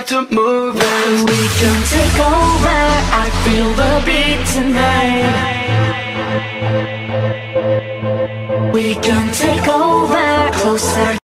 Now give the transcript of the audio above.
start to move it. We can take over, I feel the beat tonight. We can take over, closer.